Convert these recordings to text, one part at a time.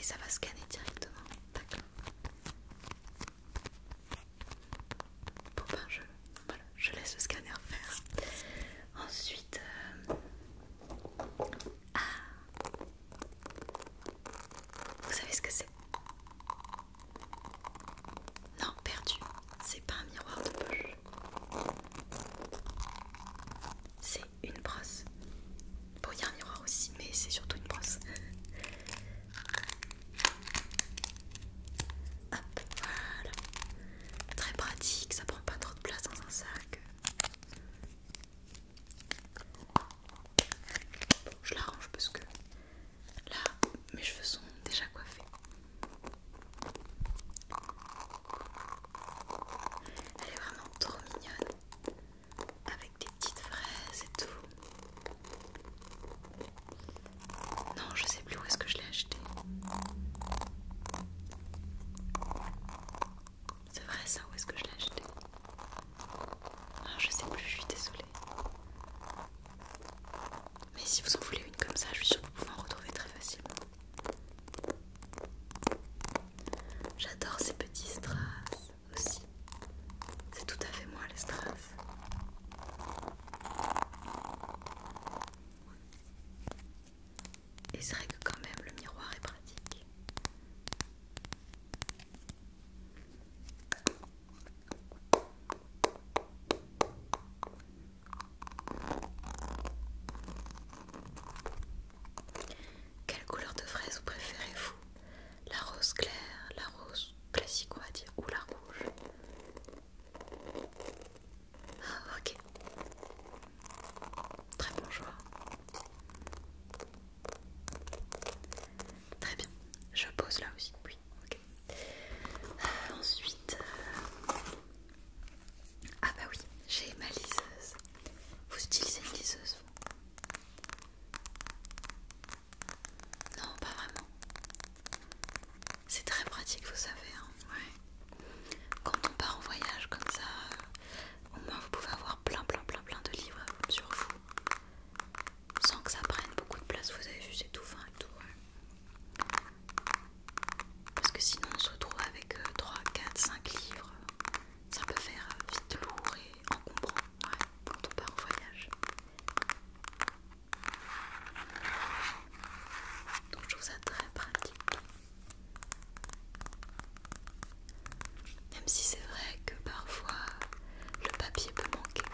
ça va scanner directement. D'accord. Bon ben voilà, je laisse le scanner faire. Ensuite, vous savez ce que c'est? Non, perdu. C'est pas un miroir de poche. C'est une brosse. Bon, il y a un miroir aussi, mais c'est surtout une brosse. Hop, voilà. Très pratique, ça prend pas trop de place dans un sac. Bon, je l'arrange parce que là, mes cheveux sont déjà coiffés. Elle est vraiment trop mignonne, avec des petites fraises et tout. Non, je sais plus où est-ce que je l'ai acheté. C'est vrai ça, où est-ce que je l'ai acheté? Alors je sais plus, je suis désolée. Mais si vous en voulez une comme ça, je suis sûre que vous pouvez en retrouver très facilement. J'adore ces petits strass aussi. C'est tout à fait moi les strass. Et c'est vrai que quand même le miroir est pratique. Quelle couleur de fraise vous préférez-vous? La rose claire, la rose classique on va dire, ou la rouge? Ah ok. Très bon choix. Très bien. Je pose là aussi. Oui, ok. Ensuite... Ah bah oui, j'ai ma liseuse. Vous utilisez une liseuse vous? Non, pas vraiment. C'est très pratique, vous savez. Hein, ouais. Quand on part en voyage comme ça, au moins vous pouvez avoir plein de livres sur vous. Sans que ça prenne beaucoup de place. Vous avez vu, c'est tout fin et tout. Ouais. Parce que sinon on se retrouve avec 3, 4, 5 livres. Ça peut faire vite lourd et encombrant, ouais, quand on part en voyage. Donc je trouve ça très pratique. Même si c'est vrai que parfois le papier peut manquer.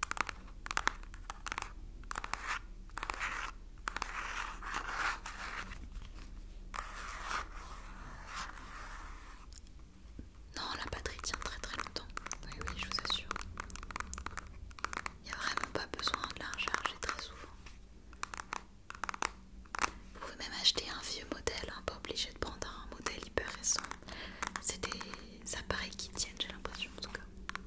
Non, la batterie tient très longtemps. Oui, oui, je vous assure. Il n'y a vraiment pas besoin de la recharger très souvent. Vous pouvez même acheter un vieux modèle, hein, pas obligé de prendre un modèle hyper récent. C'est des appareils qui tiennent, j'ai l'impression en tout cas.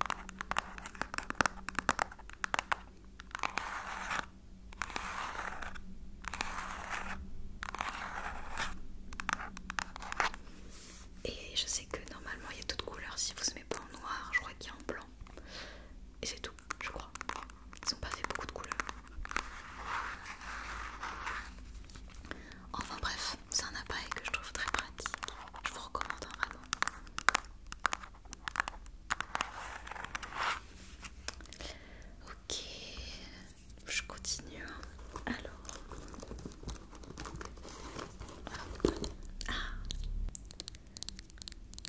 Et je sais que normalement il y a d'autres couleurs si vous ne mettez pas en noir, je crois qu'il y a en blanc. Et c'est tout, je crois. Ils n'ont pas fait beaucoup de couleurs. Enfin bref, c'est un appareil que je trouve très pratique. Je vous recommande hein, vraiment. Ok, je continue. Alors, ah,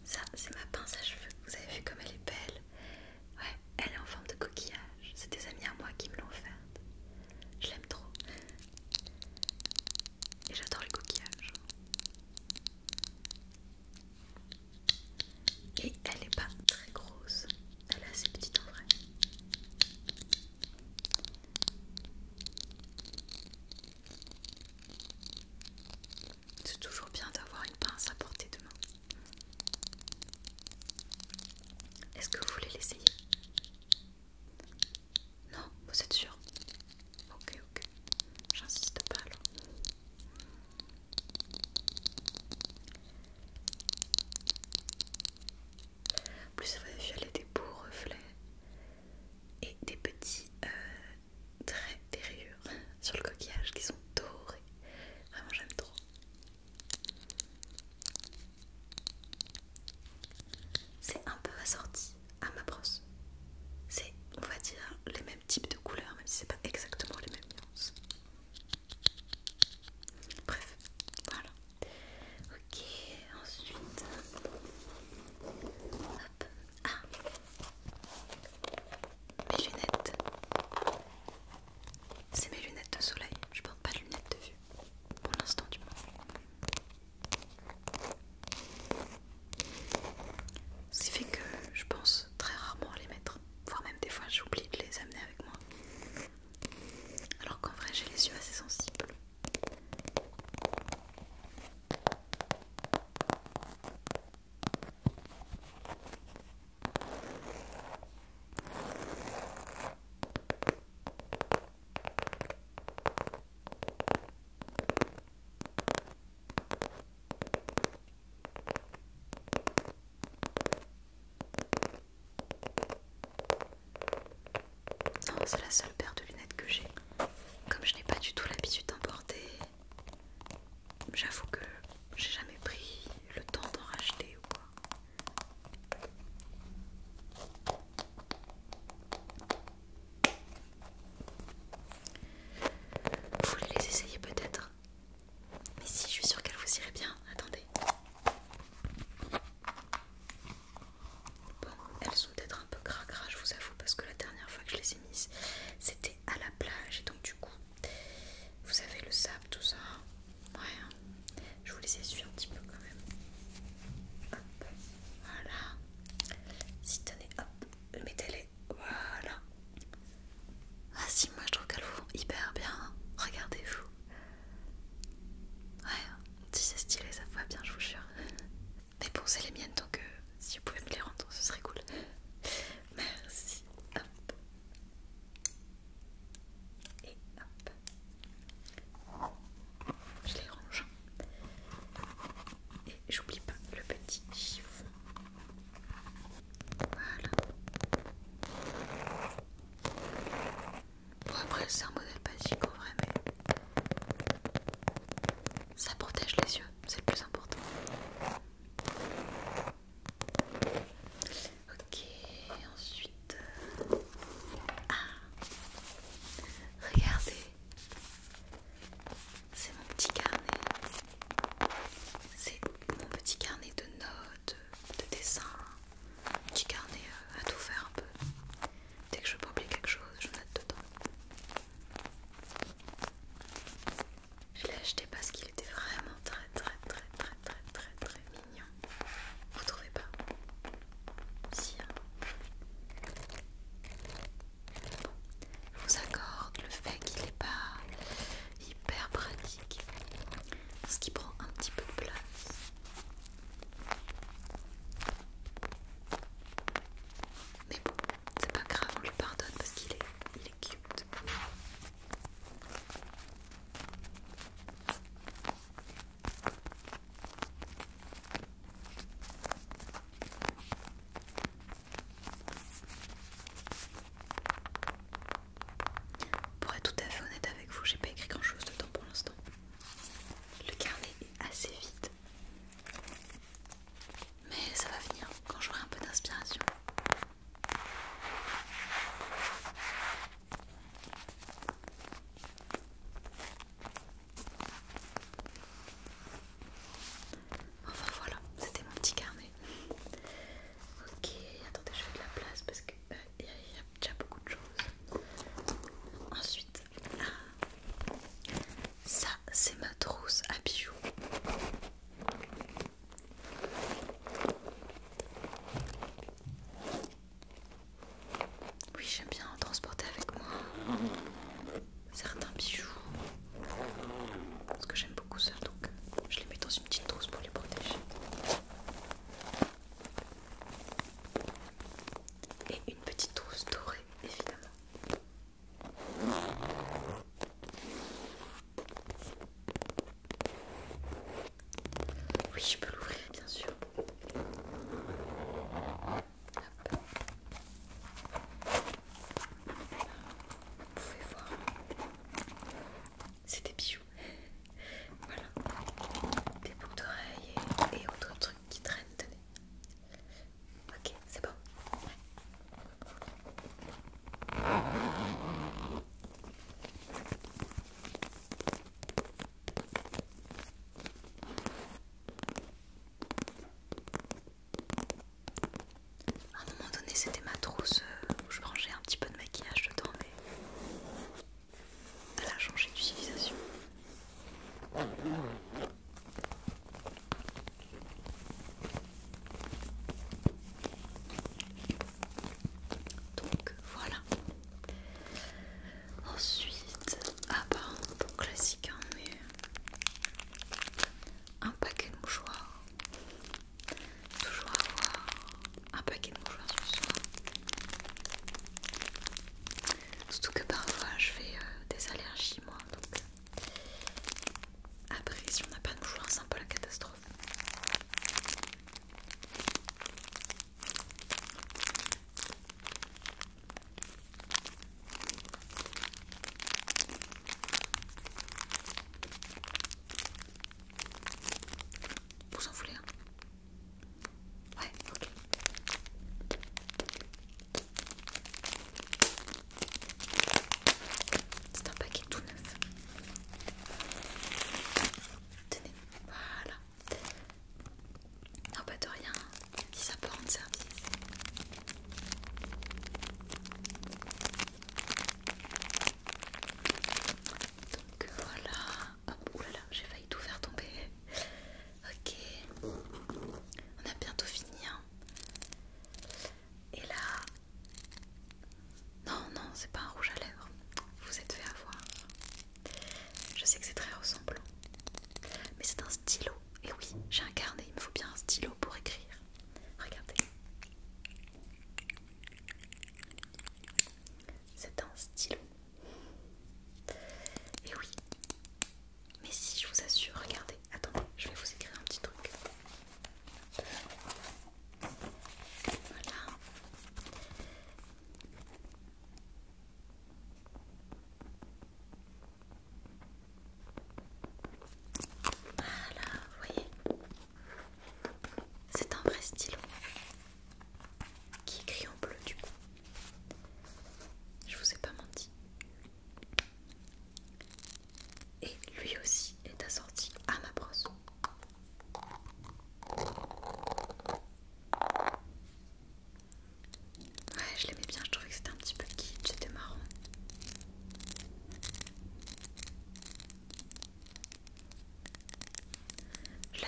j'ai jamais pris le temps d'en racheter ou quoi. Vous voulez les essayer peut-être? Mais si, je suis sûre qu'elles vous iraient bien. Attendez. Bon, elles sont peut-être un peu cracra, je vous avoue, parce que la dernière fois que je les ai mises, c'était à la plage et donc du coup, vous savez, le sable, tout ça. Ouais, je vous les essuie un petit peu quand même. Hop, voilà. Si tenez, hop, mettez-les. Voilà. Ah si, moi je trouve qu'elles vont hyper bien. Regardez-vous. Ouais, si c'est stylé, ça va bien, je vous jure. Mais bon, c'est les miennes, donc si vous pouvez me les rendre, ce serait cool. Merci. Hop. Et hop. Je les range. Et j'oublie pas le petit chiffon. Voilà. Bon, après, c'est un modèle basique en vrai, mais ça protège les yeux, c'est le plus important. Ok, ensuite. Ah, regardez. C'est mon petit carnet. C'est mon petit carnet de notes, de dessins. Un petit carnet à tout faire un peu. Dès que je peux oublier quelque chose, je note dedans. Je l'ai acheté parce qu'il était vraiment très mignon. Vous trouvez pas? Si, hein. Bon, je vous accorde le fait qu'il n'est pas hyper pratique, parce qu'il prend un petit peu de place. Mais bon, c'est pas grave, on lui pardonne parce qu'il est cute. Pour être tout à fait honnête avec vous, j'ai pas écrit grand chose dedans pour l'instant. Le carnet est assez vide, mais ça va venir quand j'aurai un peu d'inspiration. Enfin voilà, c'était mon petit carnet. Ok, attendez, je fais de la place parce que y a déjà beaucoup de choses. Ensuite, ça c'est ma trousse à bijoux. Oui, j'aime bien transporter avec moi certains bijoux parce que j'aime beaucoup ça, donc je les mets dans une petite trousse pour les protéger. Et une petite trousse dorée, évidemment. Oui, je peux l'ouvrir, bien sûr. Hop. Vous pouvez voir, c'est des bijoux. Voilà, des boucles d'oreilles et autres trucs qui traînent, tenez. Ok, c'est bon.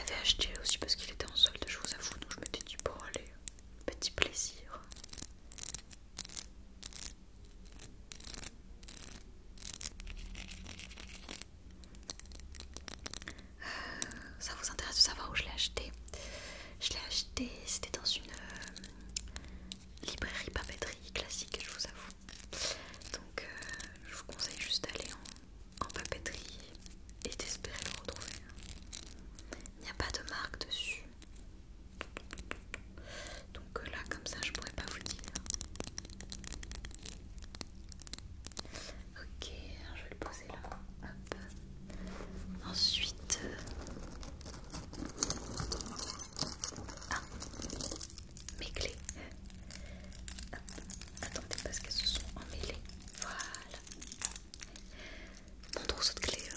l'avais acheté aussi parce qu'il était en solde, je vous avoue, donc je m'étais dit bon allez, petit plaisir. Ça vous intéresse de savoir où je l'ai acheté? Je l'ai acheté, c'était dans une librairie papeterie classique, je vous avoue. Donc je vous conseille juste d'aller en papeterie et d'espérer le retrouver. Il n'y a pas de marque dessus. Donc là comme ça je pourrais pas vous dire. Ok, alors je vais le poser là. Hop. Ensuite, ah, mes clés. Hop. Attendez parce qu'elles se sont emmêlées. Voilà. Mon trousseau de clés,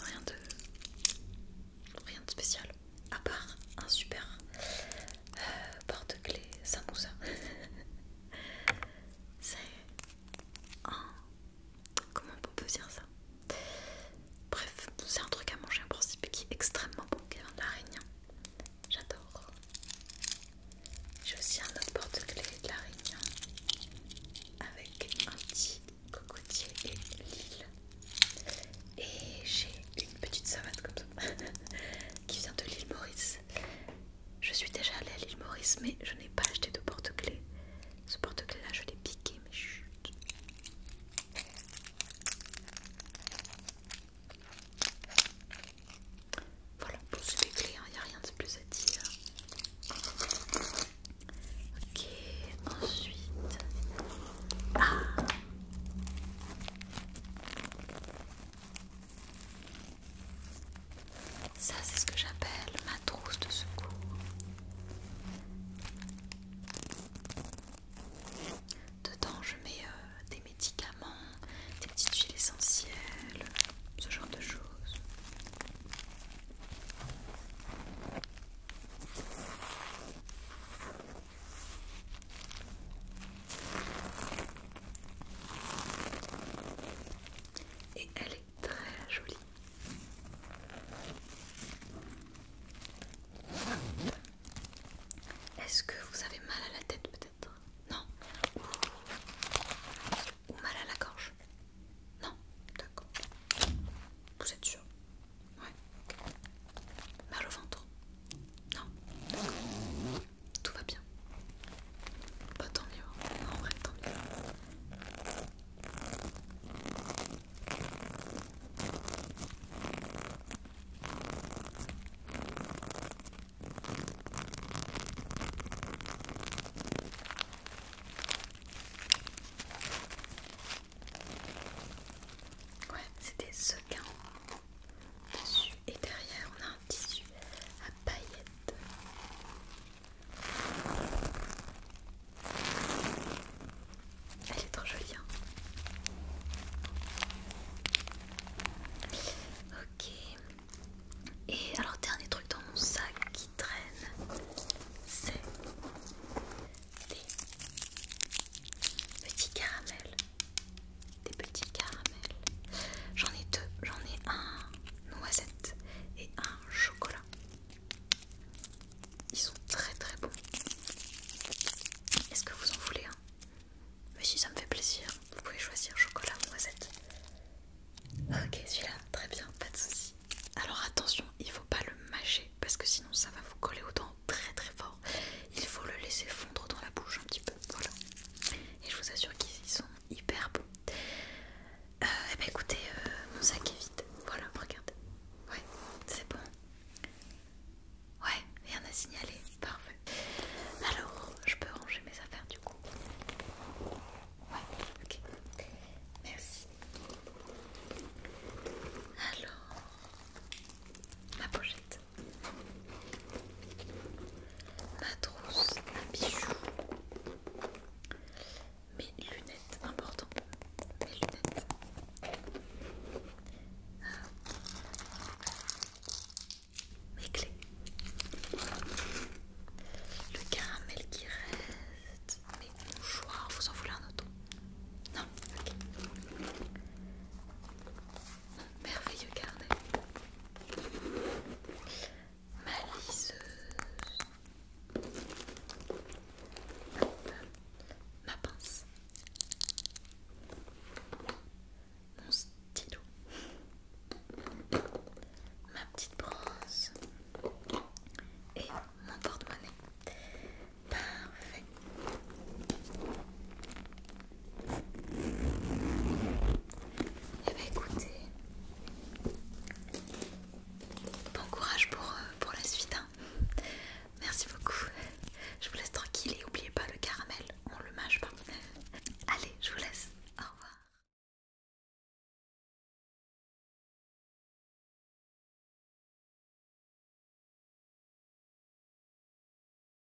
rien de spécial. À part un super porte-clés samoussa. C'est un... Comment on peut dire ça? Bref, c'est un truc à manger en principe qui est extrêmement bon, qui vient de la Réunion. J'adore. J'ai aussi un autre porte-clés de la Réunion avec un petit cocotier et l'île. Et j'ai une petite savate comme ça qui vient de l'île Maurice. Je suis déjà allée à l'île Maurice, mais je n'ai pas acheté de porte-clés. Ce porte-clés là, je l'ai piqué, mais chut. Voilà, bon, c'est les clés, il n'y a rien de plus à dire. Ok, ensuite. Ah! Ça, c'est ce que j'appelle ma trousse de secours. Dedans, je mets des médicaments, des petites huiles essentielles, ce genre de choses. Et elle est très jolie. Est-ce que vous avez mal à la tête peut-être? Non? Ou mal à la gorge? Non? D'accord. Vous êtes sûr? Ouais. Mal au ventre? Non? Tout va bien? Pas tant mieux. En vrai, tant mieux. Ouais, c'était ce gain dessus et derrière on a un tissu à paillettes. Elle est trop jolie, hein. Ok. Et alors dernier truc dans mon sac qui traîne, c'est des petits caramels. Des petits caramels. J'en ai deux. J'en ai un noisette et un chocolat. Ils sont très très bons. Est-ce que vous en voulez un? Mais si ça me fait plaisir, vous pouvez choisir chocolat ou noisette. Ok, celui-là, très bien, pas de soucis. Alors attention, il faut pas le mâcher parce que sinon ça va vous coller aux dents très très fort. Il faut le laisser fondre dans la bouche un petit peu, voilà. Et je vous assure qu'ils sont hyper bons. Eh ben écoutez, mon sac est vide. Voilà, regardez. Ouais, c'est bon. Ouais, rien à signaler.